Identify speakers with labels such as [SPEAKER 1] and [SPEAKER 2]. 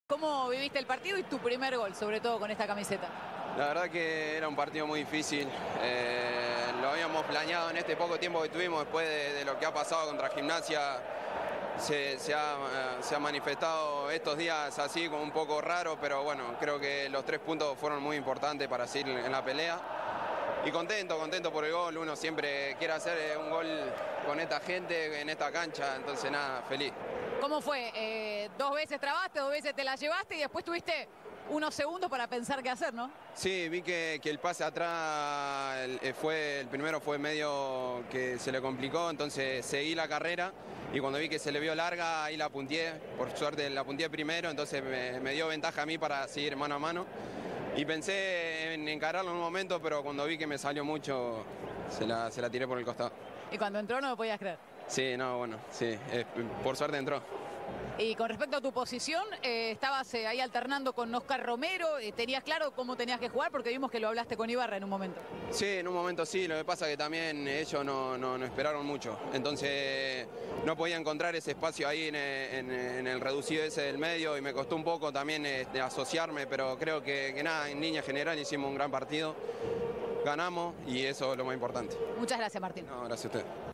[SPEAKER 1] ¿Cómo viviste el partido y tu primer gol, sobre todo con esta camiseta?
[SPEAKER 2] La verdad que era un partido muy difícil. Lo habíamos planeado en este poco tiempo que tuvimos después de lo que ha pasado contra Gimnasia. Se ha manifestado estos días así como un poco raro, pero bueno, creo que los 3 puntos fueron muy importantes para seguir en la pelea. Y contento por el gol. Uno siempre quiere hacer un gol con esta gente, en esta cancha, entonces nada, feliz.
[SPEAKER 1] ¿Cómo fue? 2 veces trabaste, 2 veces te la llevaste y después tuviste unos segundos para pensar qué hacer, ¿no?
[SPEAKER 2] Sí, vi que el pase atrás, el primero fue medio que se le complicó, entonces seguí la carrera y cuando vi que se le vio larga, ahí la punteé, por suerte la punteé primero, entonces me dio ventaja a mí para seguir mano a mano. Y pensé en encararlo en un momento, pero cuando vi que me salió mucho, se la tiré por el costado.
[SPEAKER 1] Y cuando entró no lo podías creer.
[SPEAKER 2] Sí, no, bueno, sí, por suerte entró.
[SPEAKER 1] Y con respecto a tu posición, estabas ahí alternando con Oscar Romero, ¿tenías claro cómo tenías que jugar? Porque vimos que lo hablaste con Ibarra en un momento.
[SPEAKER 2] Sí, en un momento sí, lo que pasa es que también ellos no esperaron mucho, entonces no podía encontrar ese espacio ahí en el reducido ese del medio y me costó un poco también asociarme, pero creo que nada, en línea general hicimos un gran partido, ganamos y eso es lo más importante.
[SPEAKER 1] Muchas gracias, Martín.
[SPEAKER 2] No, gracias a usted.